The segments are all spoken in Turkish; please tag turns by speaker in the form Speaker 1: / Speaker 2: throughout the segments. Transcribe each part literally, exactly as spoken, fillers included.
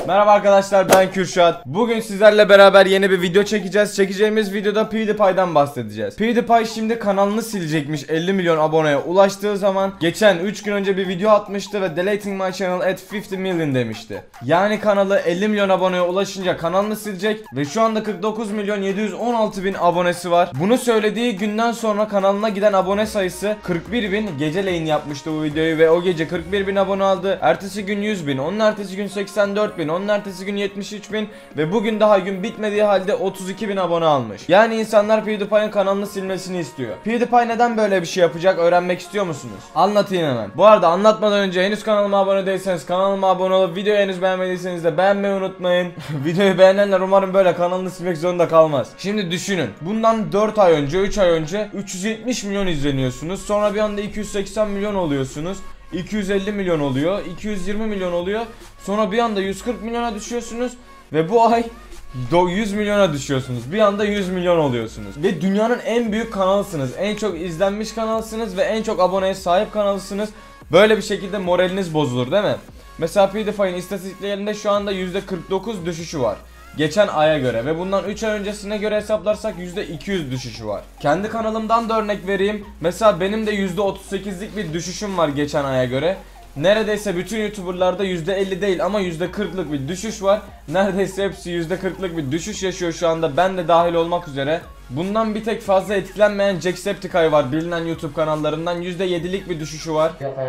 Speaker 1: Merhaba arkadaşlar, ben Kürşat. Bugün sizlerle beraber yeni bir video çekeceğiz. Çekeceğimiz videoda PewDiePie'den bahsedeceğiz. PewDiePie şimdi kanalını silecekmiş elli milyon aboneye ulaştığı zaman. Geçen üç gün önce bir video atmıştı ve deleting my channel at fifty million demişti. Yani kanalı elli milyon aboneye ulaşınca kanalını silecek ve şu anda kırk dokuz milyon yedi yüz on altı bin abonesi var. Bunu söylediği günden sonra kanalına giden abone sayısı kırk bir bin. Geceleyin yapmıştı bu videoyu ve o gece kırk bir bin abone aldı. Ertesi gün yüz bin, onun ertesi gün seksen dört bin, onun ertesi gün yetmiş üç bin ve bugün daha gün bitmediği halde otuz iki bin abone almış. Yani insanlar PewDiePie'ın kanalını silmesini istiyor. PewDiePie neden böyle bir şey yapacak, öğrenmek istiyor musunuz? Anlatayım hemen. Bu arada anlatmadan önce henüz kanalıma abone değilseniz kanalıma abone olup videoyu henüz beğenmediyseniz de beğenmeyi unutmayın. Videoyu beğenenler umarım böyle kanalını silmek zorunda kalmaz. Şimdi düşünün. Bundan dört ay önce, üç ay önce üç yüz yetmiş milyon izleniyorsunuz. Sonra bir anda iki yüz seksen milyon oluyorsunuz. iki yüz elli milyon oluyor, iki yüz yirmi milyon oluyor. Sonra bir anda yüz kırk milyona düşüyorsunuz ve bu ay yüz milyona düşüyorsunuz. Bir anda yüz milyon oluyorsunuz. Ve dünyanın en büyük kanalısınız. En çok izlenmiş kanalsınız ve en çok aboneye sahip kanalısınız. Böyle bir şekilde moraliniz bozulur değil mi? Mesela PewDiePie'in istatistiklerinde şu anda yüzde kırk dokuz düşüşü var. Geçen aya göre ve bundan üç ay öncesine göre hesaplarsak yüzde iki yüz düşüşü var. Kendi kanalımdan da örnek vereyim. Mesela benim de yüzde otuz sekizlik bir düşüşüm var geçen aya göre. Neredeyse bütün YouTuber'larda yüzde elli değil ama yüzde kırklık bir düşüş var. Neredeyse hepsi yüzde kırklık bir düşüş yaşıyor şu anda, ben de dahil olmak üzere. Bundan bir tek fazla etkilenmeyen Jacksepticeye var, bilinen YouTube kanallarından yüzde yedilik bir düşüşü var.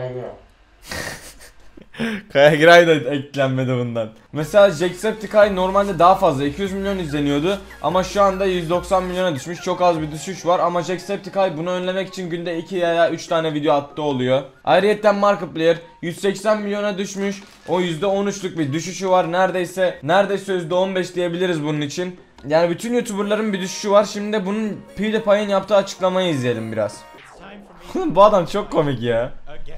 Speaker 1: Kaya Giray da eklenmedi bundan. Mesela Jacksepticeye normalde daha fazla iki yüz milyon izleniyordu ama şu anda yüz doksan milyona düşmüş. Çok az bir düşüş var ama Jacksepticeye bunu önlemek için günde iki ya üç tane video attı oluyor. Ayrıyeten Markiplier yüz seksen milyona düşmüş. O yüzde on üçlük bir düşüşü var. Neredeyse neredeyse yüzde on beş diyebiliriz bunun için. Yani bütün YouTuber'ların bir düşüşü var. Şimdi bunun PewDiePie'in yaptığı açıklamayı izleyelim biraz. Bu adam çok komik ya.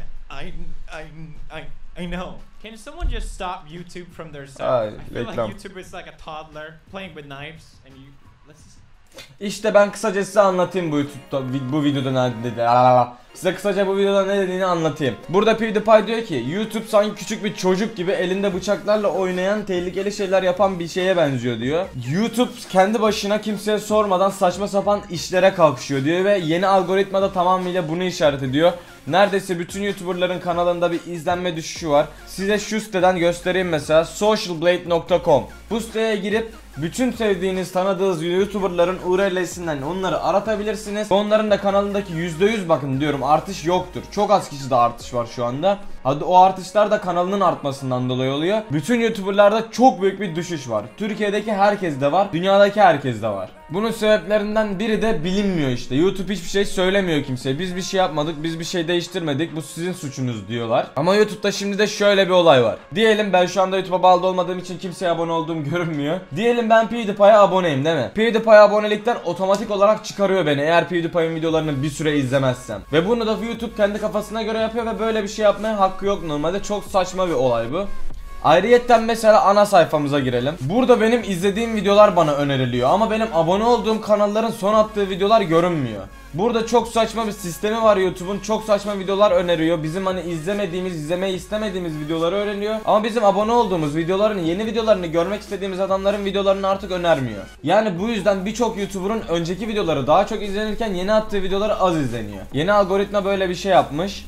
Speaker 2: I know. Can someone just stop YouTube from their self?
Speaker 1: Aa,
Speaker 2: I feel like
Speaker 1: reklam.
Speaker 2: YouTube is like a toddler playing with knives and you let's just...
Speaker 1: İşte ben kısaca size anlatayım bu YouTube'da, bu videoda ne dedi. Size kısaca bu videoda ne dediğini anlatayım. Burada PewDiePie diyor ki YouTube sanki küçük bir çocuk gibi elinde bıçaklarla oynayan, tehlikeli şeyler yapan bir şeye benziyor diyor. YouTube kendi başına kimseye sormadan saçma sapan işlere kalkışıyor diyor ve yeni algoritmada tamamıyla bunu işaret ediyor. Neredeyse bütün YouTuber'ların kanalında bir izlenme düşüşü var. Size şu siteden göstereyim mesela, social blade nokta com. Bu siteye girip bütün sevdiğiniz, tanıdığınız YouTuber'ların U R L'sinden onları aratabilirsiniz. Onların da kanalındaki yüzde yüz bakın diyorum artış yoktur. Çok az kişide artış var şu anda. Hadi o artışlar da kanalının artmasından dolayı oluyor. Bütün YouTuber'larda çok büyük bir düşüş var. Türkiye'deki herkes de var, dünyadaki herkes de var. Bunun sebeplerinden biri de bilinmiyor işte. YouTube hiçbir şey söylemiyor kimseye. Biz bir şey yapmadık, biz bir şey değiştirmedik, bu sizin suçunuz diyorlar. Ama YouTube'da şimdi de şöyle bir olay var. Diyelim ben şu anda YouTube'a bağlı olmadığım için kimseye abone olduğum görünmüyor. Diyelim ben PewDiePie'ye aboneyim değil mi? PewDiePie abonelikten otomatik olarak çıkarıyor beni eğer PewDiePie'in videolarını bir süre izlemezsem. Ve bunu da YouTube kendi kafasına göre yapıyor ve böyle bir şey yapmaya hakkı yok normalde. Çok saçma bir olay bu. Ayrıyetten mesela ana sayfamıza girelim. Burada benim izlediğim videolar bana öneriliyor ama benim abone olduğum kanalların son attığı videolar görünmüyor. Burada çok saçma bir sistemi var YouTube'un. Çok saçma videolar öneriyor. Bizim hani izlemediğimiz, izlemeyi istemediğimiz videoları öğreniyor. Ama bizim abone olduğumuz videoların, yeni videolarını görmek istediğimiz adamların videolarını artık önermiyor. Yani bu yüzden birçok YouTuber'ın önceki videoları daha çok izlenirken yeni attığı videoları az izleniyor. Yeni algoritma böyle bir şey yapmış.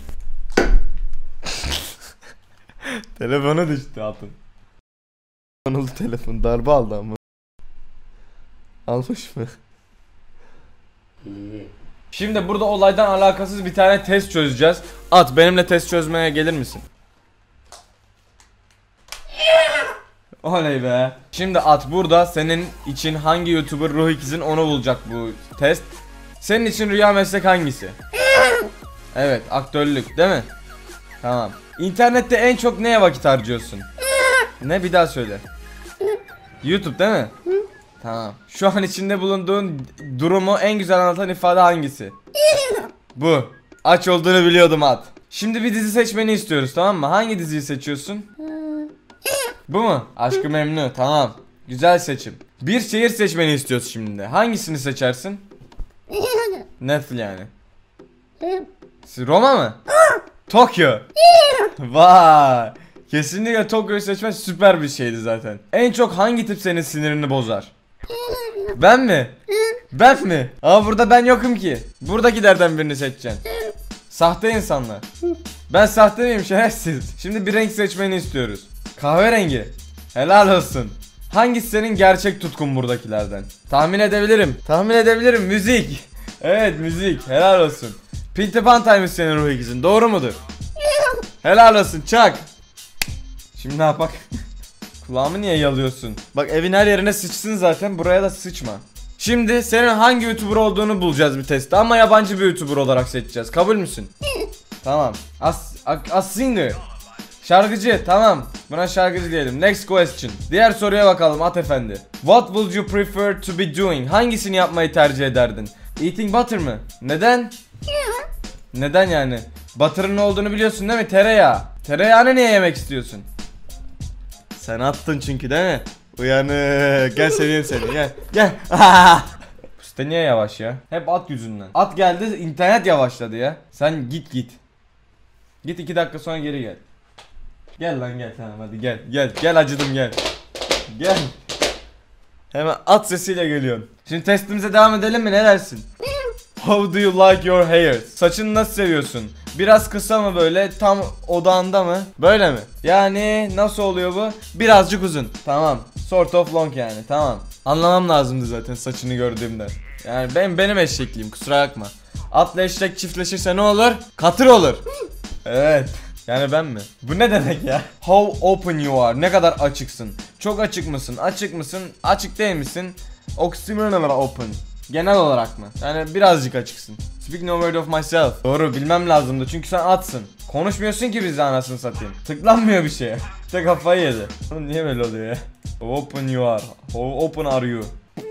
Speaker 1: Telefonu düştü atın. Anıl telefon darbe aldı ama. Almış mı? İyi. Şimdi burada olaydan alakasız bir tane test çözeceğiz. At benimle test çözmeye gelir misin? Oley be. Şimdi At burada senin için hangi YouTuber ruh ikizin onu bulacak bu test. Senin için rüya meslek hangisi? Evet, aktörlük değil mi? Tamam. İnternette en çok neye vakit harcıyorsun? Ne, bir daha söyle. YouTube değil mi? Tamam. Şu an içinde bulunduğun durumu en güzel anlatan ifade hangisi? Bu. Aç olduğunu biliyordum At. Şimdi bir dizi seçmeni istiyoruz, tamam mı? Hangi diziyi seçiyorsun? Bu mu? Aşk-ı Memnu. Tamam. Güzel seçim. Bir şehir seçmeni istiyoruz şimdi. Hangisini seçersin? Nasıl yani? Roma mı? Tokyo. Vay. Kesinlikle Tokyo'yu seçmen süper bir şeydi zaten. En çok hangi tip senin sinirini bozar? Ben mi? Ben mi? Ama burada ben yokum ki. Buradakilerden birini seçeceksin. Sahte insanlar. Ben sahte miyim şerefsiz? Şimdi bir renk seçmeni istiyoruz. Kahverengi. Helal olsun. Hangisi senin gerçek tutkun buradakilerden? Tahmin edebilirim. Tahmin edebilirim. Müzik. Evet müzik. Helal olsun. Peter Pan Time senin ruh ikizin. Doğru mudur? Helal olsun. Çak. Şimdi ne yapak? Kulağımı niye yalıyorsun? Bak evin her yerine sıçsın zaten. Buraya da sıçma. Şimdi senin hangi YouTuber olduğunu bulacağız bir testte. Ama yabancı bir YouTuber olarak seçeceğiz. Kabul müsün? Tamam. As, as singer. Şarkıcı, tamam. Buna şarkıcı diyelim. Next question. Diğer soruya bakalım at efendi. What would you prefer to be doing? Hangisini yapmayı tercih ederdin? Eating butter mı? Neden? Neden yani? Butter'ın ne olduğunu biliyorsun değil mi? Tereyağı. Tereyağını niye yemek istiyorsun? Sen attın çünkü değil mi? Uyanık. Gel seveyim seni. Gel. Gel. Bu site niye yavaş ya? Hep at yüzünden. At geldi, internet yavaşladı ya. Sen git git. Git iki dakika sonra geri gel. Gel lan gel, tamam hadi gel gel gel acıdım gel. Gel. Hemen at sesiyle geliyorsun. Şimdi testimize devam edelim mi, ne dersin? How do you like your hair? Saçını nasıl seviyorsun? Biraz kısa mı böyle, tam odağında mı? Böyle mi? Yani nasıl oluyor bu? Birazcık uzun. Tamam. Sort of long yani, tamam. Anlamam lazımdı zaten saçını gördüğümde. Yani ben benim eşekliğim, kusura bakma. Atla eşek çiftleşirse ne olur? Katır olur. Evet. Yani ben mi? Bu ne demek ya? How open you are? Ne kadar açıksın? Çok açık mısın? Açık mısın? Açık değil misin? Oxymoron open. Genel olarak mı? Yani birazcık açıksın. Speak no word of myself. Doğru, bilmem lazımdı çünkü sen atsın. Konuşmuyorsun ki bizle, anasını satayım. Tıklanmıyor bir şeye. İşte kafayı yedi. Oğlum niye böyle oluyor ya? How open you are? How open are you?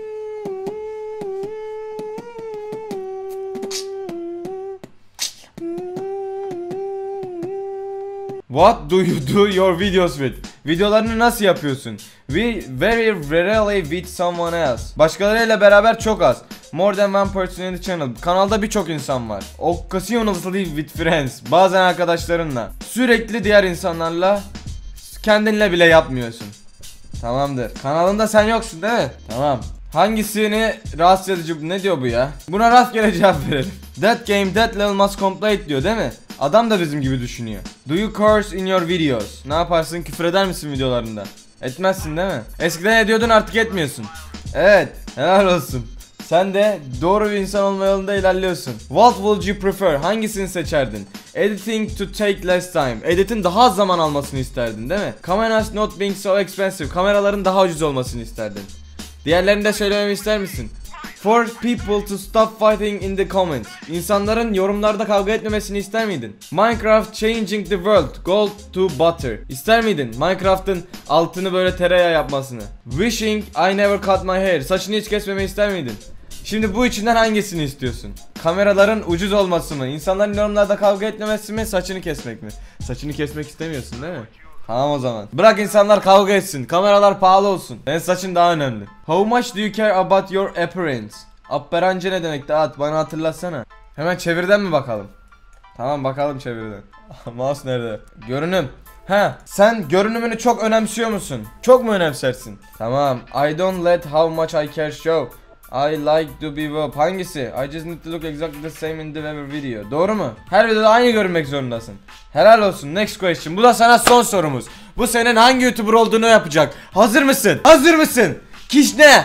Speaker 1: What do you do your videos with? Videolarını nasıl yapıyorsun? We very rarely with someone else. Başkalarıyla beraber çok az. More than one person in the channel. Kanalda birçok insan var. Occasionally with friends. Bazen arkadaşlarınla. Sürekli diğer insanlarla. Kendinle bile yapmıyorsun. Tamamdır. Kanalında sen yoksun değil mi? Tamam. Hangisini rahatsız edici, ne diyor bu ya? Buna rastgele cevap verelim. That game that level must complete diyor değil mi? Adam da bizim gibi düşünüyor. Do you curse in your videos? Ne yaparsın? Küfür eder misin videolarında? Etmezsin değil mi? Eskiden ediyordun, artık etmiyorsun. Evet, helal olsun. Sen de doğru bir insan olma yolunda ilerliyorsun. What would you prefer? Hangisini seçerdin? Editing to take less time. Editin daha az zaman almasını isterdin değil mi? Cameras not being so expensive. Kameraların daha ucuz olmasını isterdin. Diğerlerini de söylememi ister misin? For people to stop fighting in the comments. İnsanların yorumlarda kavga etmemesini ister miydin? Minecraft changing the world. Gold to butter. İster miydin Minecraft'ın altını böyle tereyağı yapmasını? Wishing I never cut my hair. Saçını hiç kesmemeyi ister miydin? Şimdi bu içinden hangisini istiyorsun? Kameraların ucuz olması mı? İnsanların yorumlarda kavga etmemesi mi? Saçını kesmek mi? Saçını kesmek istemiyorsun değil mi? Tamam o zaman. Bırak insanlar kavga etsin. Kameralar pahalı olsun. Senin saçın daha önemli. How much do you care about your appearance? Appearance ne demek? At bana hatırlatsana. Hemen çevirden mi bakalım? Tamam bakalım çevirden. Mouse nerede? Görünüm. Ha, sen görünümünü çok önemsiyor musun? Çok mu önemsersin? Tamam. I don't let how much I care show. I like to be well. Hangisi? I just need to look exactly the same in the every video. Doğru mu? Her videoda aynı görünmek zorundasın. Helal olsun. Next question. Bu da sana son sorumuz. Bu senin hangi YouTuber olduğunu yapacak. Hazır mısın? Hazır mısın? Kişne.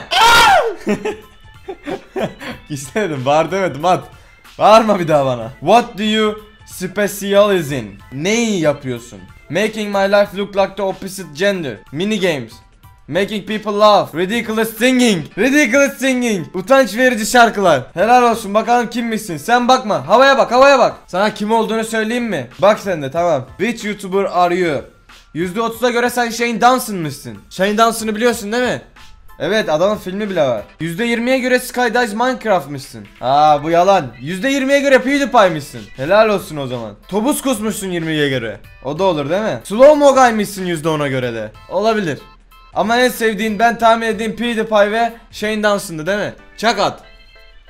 Speaker 1: Kişne dedim. Bağır demedim. At. Bağırma bir daha bana. What do you specialize in? Neyi yapıyorsun? Making my life look like the opposite gender. Mini games. Making people laugh. Ridiculous singing. Ridiculous singing. Utanç verici şarkılar. Helal olsun, bakalım kimmişsin. Sen bakma. Havaya bak, havaya bak. Sana kim olduğunu söyleyeyim mi? Bak sen de, tamam. Which YouTuber are you? yüzde otuza göre sen Shane Dawson'mışsın. Shane Dawson'ı biliyorsun değil mi? Evet, adamın filmi bile var. yüzde yirmiye göre Skydive Minecraft'mışsın. Aa bu yalan. yüzde yirmiye göre PewDiePie'mişsin. Helal olsun o zaman. Tobus kusmuşsun yirmiye göre. O da olur değil mi? Slow Mo Guy'mışsın yüzde ona göre de. Olabilir. Ama en sevdiğin, ben tahmin edeyim, PewDiePie ve Shane Dawson'dı değil mi? Çak at.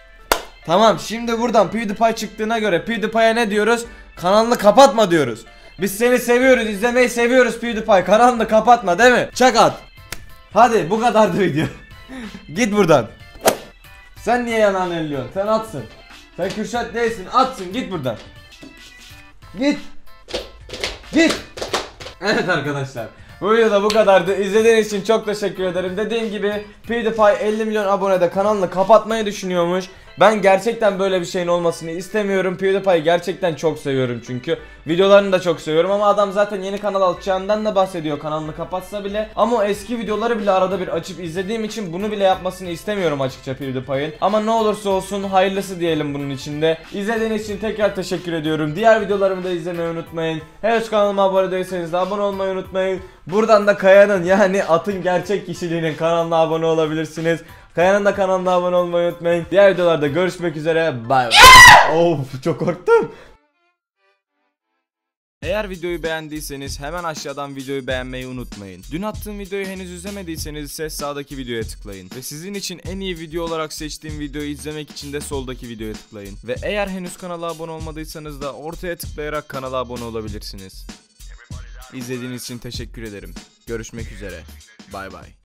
Speaker 1: Tamam, şimdi buradan PewDiePie çıktığına göre PewDiePie'ye ne diyoruz? Kanalını kapatma diyoruz. Biz seni seviyoruz, izlemeyi seviyoruz PewDiePie. Kanalını kapatma değil mi? Çak at. Hadi bu kadardı video. Git buradan. Sen niye yanağını elliyorsun? Sen atsın. Sen Kürşat değilsin, atsın, git buradan. Git. Git. Evet arkadaşlar, bu videoda bu kadardı. İzlediğiniz için çok teşekkür ederim. Dediğim gibi PewDiePie elli milyon abonede kanalını kapatmayı düşünüyormuş. Ben gerçekten böyle bir şeyin olmasını istemiyorum. PewDiePie'yi gerçekten çok seviyorum çünkü. Videolarını da çok seviyorum ama adam zaten yeni kanal açacağından da bahsediyor, kanalını kapatsa bile. Ama o eski videoları bile arada bir açıp izlediğim için bunu bile yapmasını istemiyorum açıkça PewDiePie'in. Ama ne olursa olsun hayırlısı diyelim bunun içinde. İzlediğiniz için tekrar teşekkür ediyorum. Diğer videolarımı da izlemeyi unutmayın. Henüz kanalıma abone değilseniz de abone olmayı unutmayın. Buradan da Kaya'nın, yani atın gerçek kişiliğinin kanalına abone olabilirsiniz. Kaya'nın da kanalına abone olmayı unutmayın. Diğer videolarda görüşmek üzere. Bye bye. Of, çok korktum. Eğer videoyu beğendiyseniz hemen aşağıdan videoyu beğenmeyi unutmayın. Dün attığım videoyu henüz izlemediyseniz ise sağdaki videoya tıklayın. Ve sizin için en iyi video olarak seçtiğim videoyu izlemek için de soldaki videoya tıklayın. Ve eğer henüz kanala abone olmadıysanız da ortaya tıklayarak kanala abone olabilirsiniz. İzlediğiniz için teşekkür ederim. Görüşmek üzere. Bay bay.